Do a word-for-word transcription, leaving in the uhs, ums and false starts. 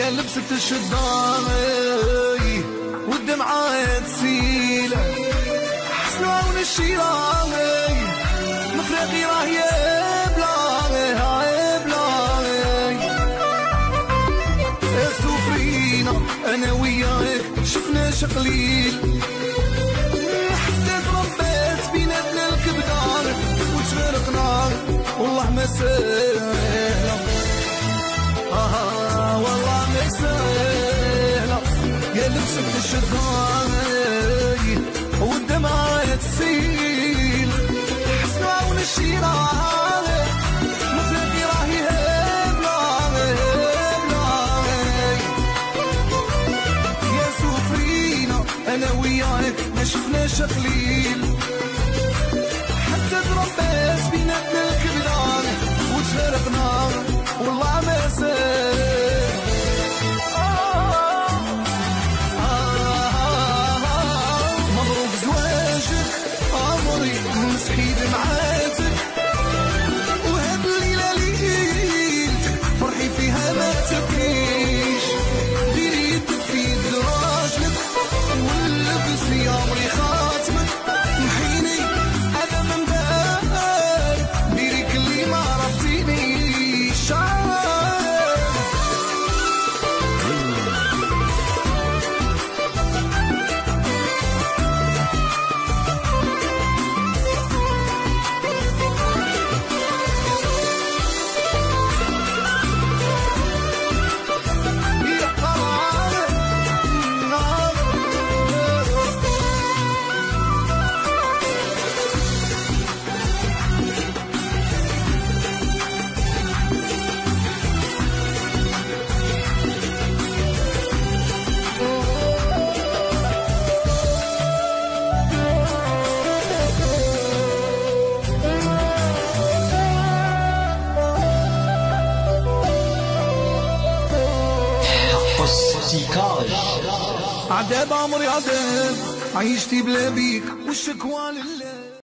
يا لبسة الشداي والدمعة تسيل حسن عون الشيراي مفرقي راه يبلاغي يبلاغي يا سوفرينا انا وياك شفنا شقليل حتى تربيت بيناتنا الكبدار وتفرقنا والله ما سهله آه والله ما سهله يا لبسة الشداي والدمعة تسيل حسن عون الشيراي مفرقي راه يبلاغي يبلاغي يا سوفرينا انا وياك ما شفناش قليل حتى تربيت بيناتنا الكبدان وتفارقنا والله ما سهل مبروك زواجك عمري مسحي دمعاتك وهاد الليلة ليلتك فرحي فيها ما تبكيش ديري يدك في يد راجلك ولبسي عمري خاتمك نحيني انا من بعد ديري كلي ما عرفتينيش عذاب عمري عذاب عيشتي بلا بيك والشكوى لله